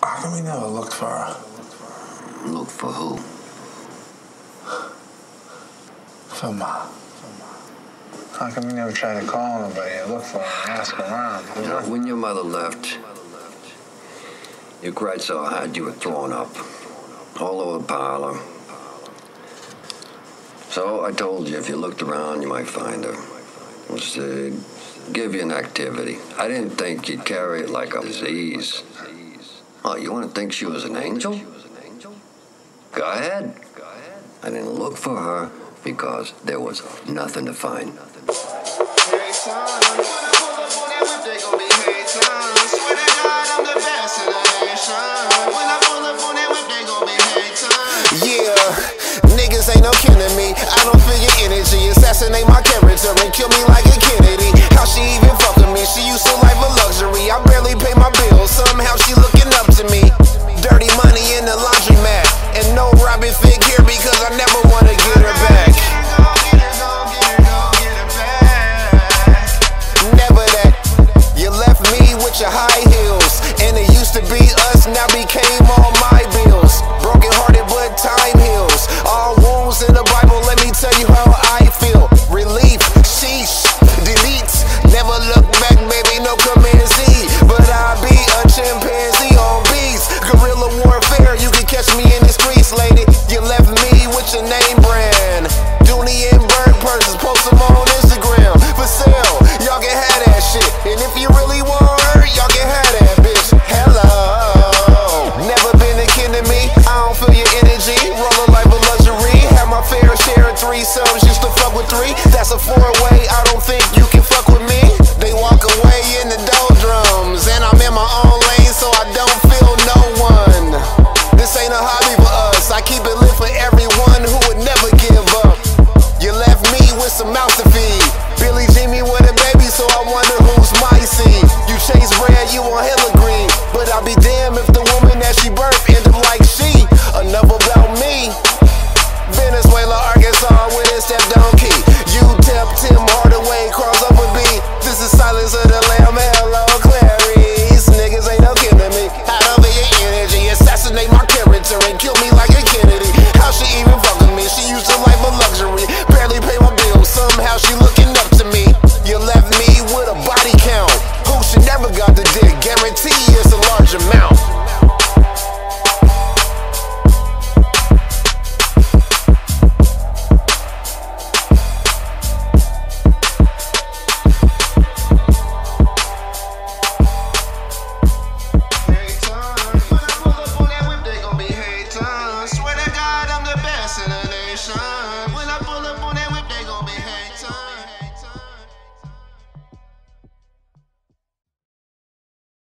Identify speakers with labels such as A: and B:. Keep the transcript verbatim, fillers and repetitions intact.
A: How come we never looked for her?
B: Look for who?
A: For Ma. How come we never tried to call nobody and look for her and ask around?
B: You know, when your mother left, you cried so hard you were throwing up all over the parlor. So I told you if you looked around, you might find her. Just uh, give you an activity. I didn't think you'd carry it like a disease. Oh, you want to think she was an angel? Go ahead. I didn't look for her because there was nothing to find.
C: Hey, son, when I pull up on that whip, they gon' be hey, son. Swear to God, I'm the best in the nation. When I pull up on that whip, they gon' be hey, son.
D: Yeah, niggas ain't no kin to me. I don't feel your energy. Assassinate my character and kill me like a Kennedy. How she even fuck with me? She used to life a luxury. I barely pay my bills. Somehow she looking up to me. Dirty money in the laundromat. And no Robin Fig here because I never wanna get her back. Your high heels, and it used to be us, now became all my bills. Broken hearted, but time heals. All wounds in the Bible, let me tell you how I feel. Relief, sheesh, deletes. Never look back, baby, no command Z. But I be a chimpanzee on beats. Guerrilla warfare, you can catch me in the streets, lady. You left me with your name brand. Dooney and Bird purses, post them on Instagram. For sale, y'all can have that shit. And if you really want, y'all can have that bitch. Hello. Never been a kin to me. I don't feel your energy. Roll a life of luxury. Have my fair share of threesomes. Used to fuck with three. That's a four-way. I don't think you can fuck with me. They walk away in the doldrums, and I'm in my own lane, so I don't feel no one. This ain't a hobby for us. I keep it lit for everyone who would never give up. You left me with some mouth to feed. Billy G me with a baby, so I wonder who's my seed. You chase bread, you want hell.